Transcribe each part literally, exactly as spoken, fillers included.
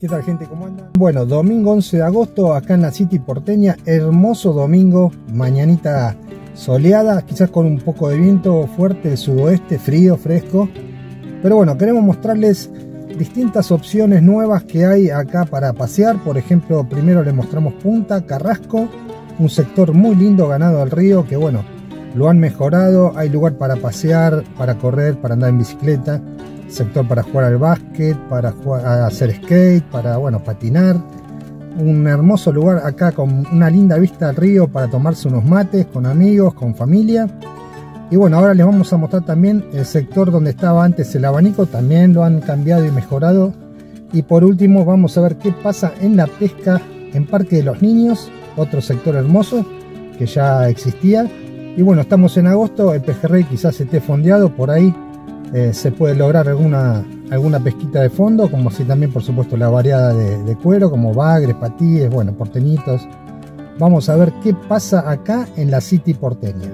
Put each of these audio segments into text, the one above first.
¿Qué tal, gente? ¿Cómo andan? Bueno, domingo once de agosto, acá en la City porteña. Hermoso domingo, mañanita soleada, quizás con un poco de viento fuerte del sudoeste, frío, fresco. Pero bueno, queremos mostrarles distintas opciones nuevas que hay acá para pasear. Por ejemplo, primero les mostramos Punta Carrasco, un sector muy lindo, ganado al río, que bueno, lo han mejorado. Hay lugar para pasear, para correr, para andar en bicicleta, sector para jugar al básquet, para jugar, a hacer skate, para bueno, patinar. Un hermoso lugar acá con una linda vista al río para tomarse unos mates con amigos, con familia. Y bueno, ahora les vamos a mostrar también el sector donde estaba antes el abanico, también lo han cambiado y mejorado. Y por último vamos a ver qué pasa en la pesca en Parque de los Niños, otro sector hermoso que ya existía. Y bueno, estamos en agosto, el pejerrey quizás esté fondeado, por ahí eh, se puede lograr alguna, alguna pesquita de fondo, como así también por supuesto la variada de, de cuero, como bagres, patíes, bueno, porteñitos. Vamos a ver qué pasa acá en la City porteña.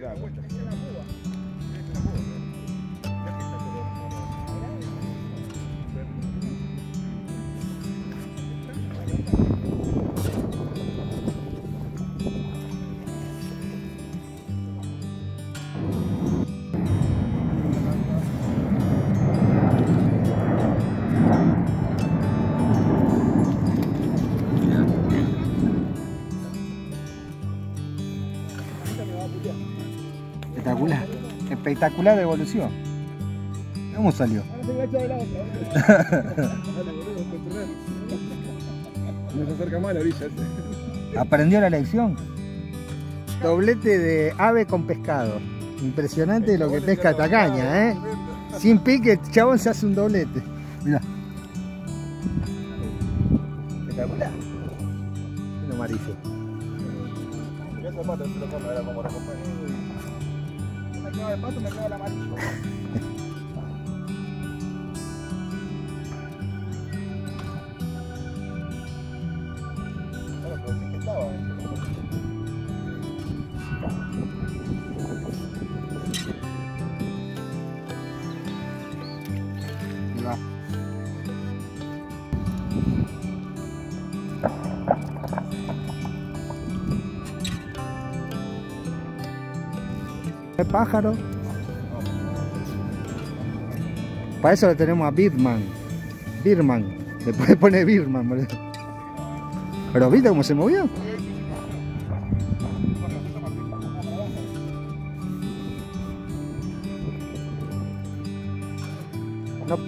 acá. Cuesta. Espectacular, espectacular evolución. ¿Cómo salió? No se acerca más a la orilla. Aprendió la lección. Doblete de ave con pescado. Impresionante lo que pesca tacaña, ¿eh? Sin pique, el chabón se hace un doblete. Mirá. Espectacular. Un amarillo. Ese pato se lo come, era como recompensa. Me queda el pato, me queda el amarillo. El pájaro. Para eso le tenemos a Birman. Birman. Le puede poner Birman, boludo. Pero ¿viste cómo se movió? No.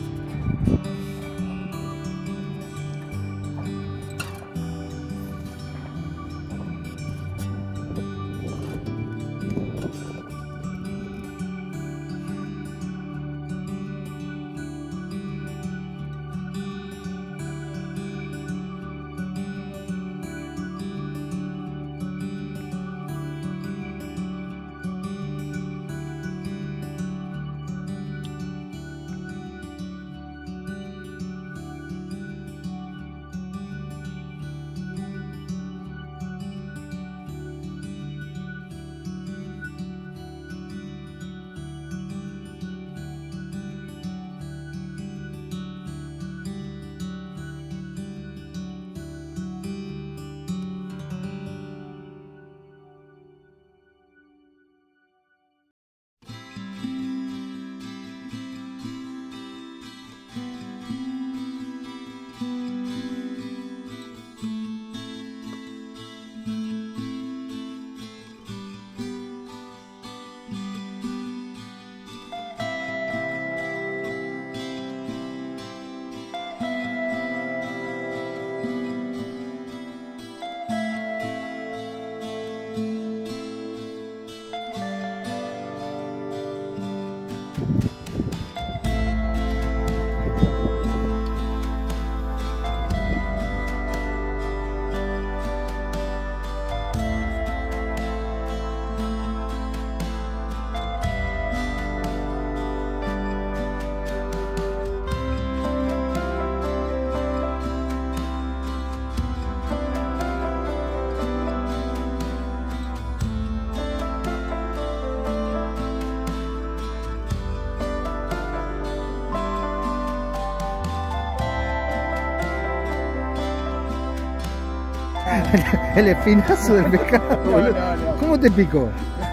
El espinazo del pescado, No, boludo. no, no. ¿Cómo te picó?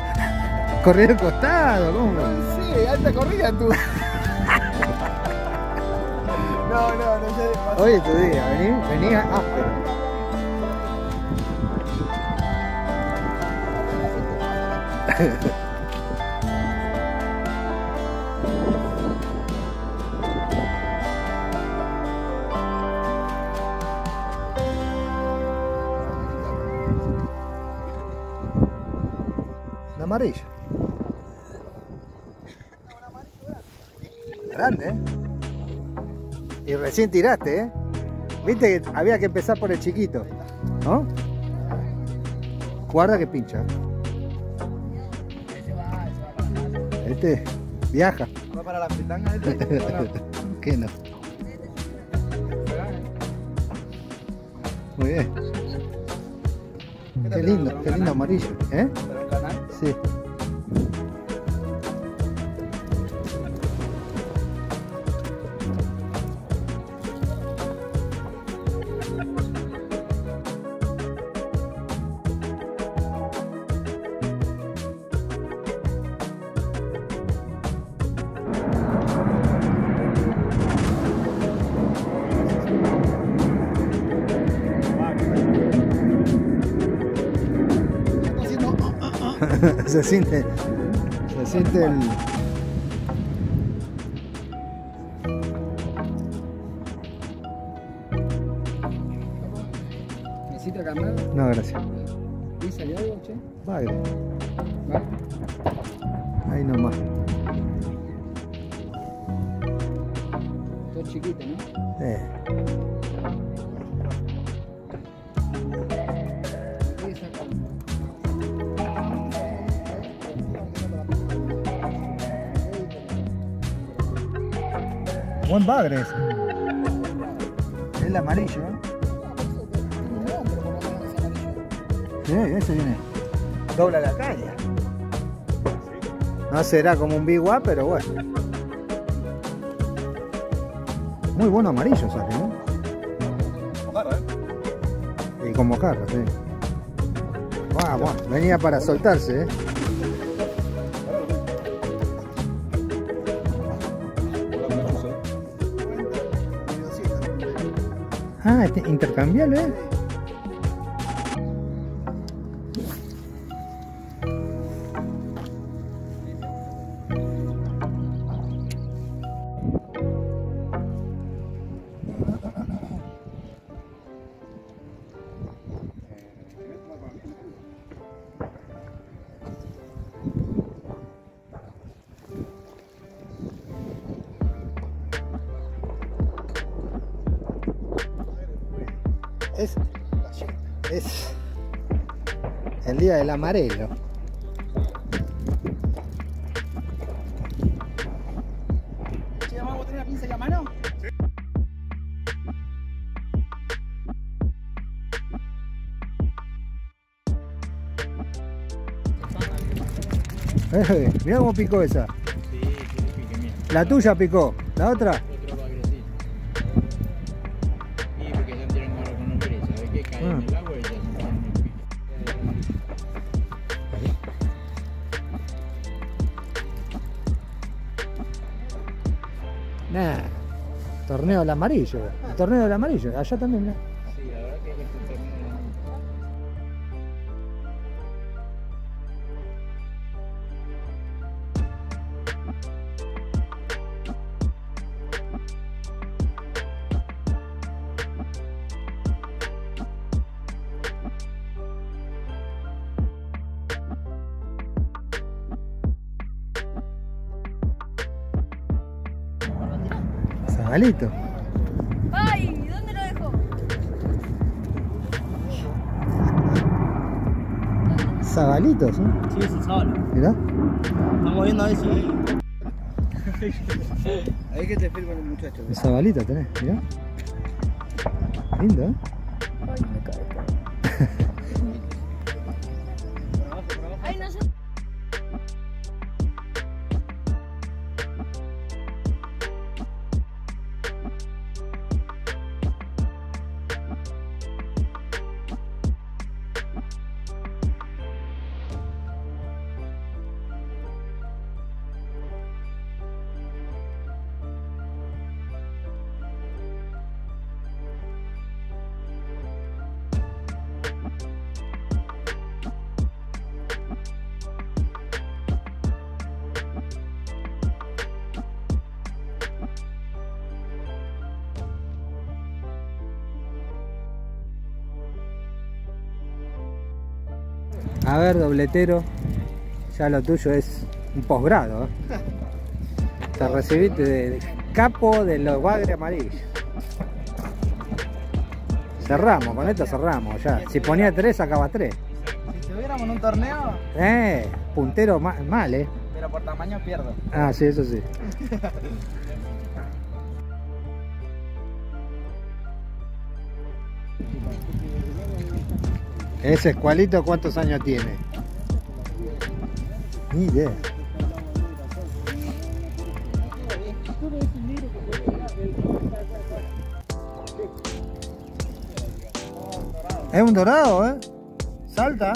¿Correr al costado? ¿Cómo? Sí, alta corrida tú. No, no, no sé. Hoy es tu día, vení, vení áspero. Una amarilla. Grande, ¿eh? Y recién tiraste, ¿eh? Viste que había que empezar por el chiquito, ¿no? Guarda que pincha. Este viaja. ¿Va para la fritanga este? ¿Qué no? Muy bien. Qué lindo, qué lindo amarillo, ¿eh? ¿Para el canal? Sí. se siente, se siente el... ¿Necesita cambiar? No, gracias. ¿Y salió algo, che? Bagre. ¿Vale? Ahí nomás. Todo chiquito, ¿no? Eh. ¿Qué saca? Buen bagre ese. Es el amarillo, ¿eh? Sí, ese viene. Dobla la caña. No será como un Big One, pero bueno. Muy bueno amarillo sale, ¿no? Como jarra, ¿eh? Y como jarra, sí. Vamos, venía para soltarse, ¿eh? Ah, este intercambiable, ¿eh? Es, es el día del amarelo. Che, mamá, ¿vos tenés la pinza en la mano? Eh, mirá cómo picó esa. Sí, sí, pique mía. La tuya picó, la otra. Otro bagrecito. Y porque se tiran ahora con hombre, ¿sabes qué? Cae en el agua y ya se ponen muy pique. Nah, torneo del amarillo. El torneo del amarillo, allá también, mirá. Sí, la verdad que es que este torneo era muy... Zabalito. ¡Ay! ¿Dónde lo dejo? Zabalitos, ¿eh? Sí, es el sábado. Mirá. Estamos viendo a ver si... Ahí que te filma el muchacho. El zabalito tenés, mirá. Lindo, ¿eh? Ay, me cae. Ay, no sé. A ver, dobletero, ya lo tuyo es un posgrado, ¿eh? Te recibiste de capo de los bagres amarillos. Cerramos, con esto cerramos ya. Si ponía tres, sacaba tres. Si estuviéramos en un torneo, Eh, puntero ma mal, eh. pero por tamaño pierdo. Ah, sí, eso sí. Ese escualito, ¿cuántos años tiene? Ni idea. Es un dorado, ¿eh? Salta.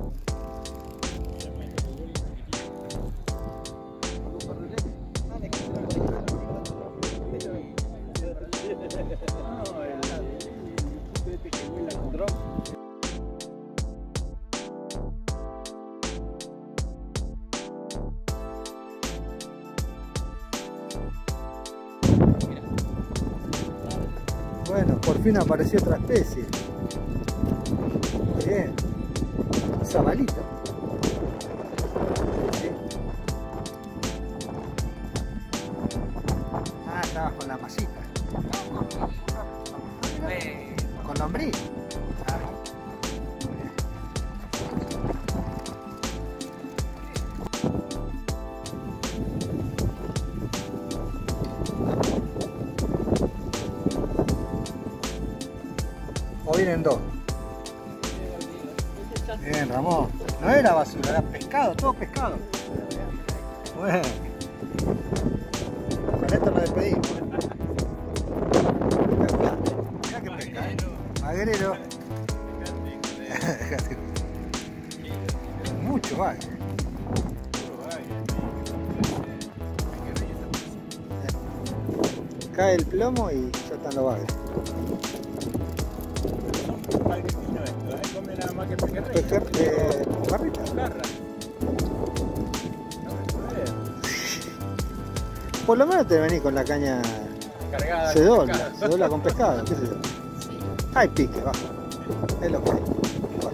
Bueno, por fin apareció otra especie. Bien. Zabalito. Sí. Ah, estabas con la masita. Eh, con lombriz. Ah. O vienen dos. Bien, Ramón. No era basura, era pescado, todo pescado. Bueno. Con esto nos despedimos. Mirá que pesca, ¿eh? Magrero. Mucho bagre. Cae el plomo y ya están los bagres. Come nada más que pejerrey. Pejer de barrita. Garra. Por lo menos te venís con la caña. Cargada. Se dobla, se dobla con pescado, qué sé yo. Hay pique, va. Es lo que hay. Va.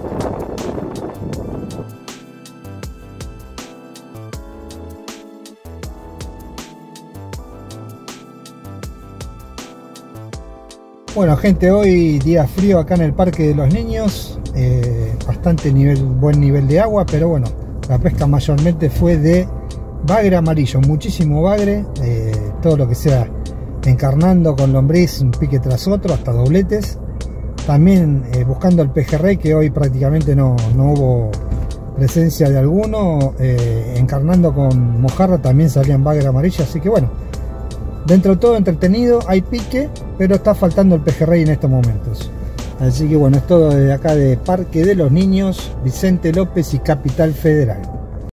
Bueno gente, hoy día frío acá en el Parque de los Niños, eh, bastante nivel, buen nivel de agua, pero bueno, la pesca mayormente fue de bagre amarillo, muchísimo bagre, eh, todo lo que sea encarnando con lombriz, un pique tras otro, hasta dobletes. También eh, buscando el pejerrey, que hoy prácticamente no, no hubo presencia de alguno, eh, encarnando con mojarra también salían bagre amarillo, así que bueno, dentro de todo entretenido, hay pique, pero está faltando el pejerrey en estos momentos. Así que bueno, es todo desde acá de Parque de los Niños, Vicente López y Capital Federal.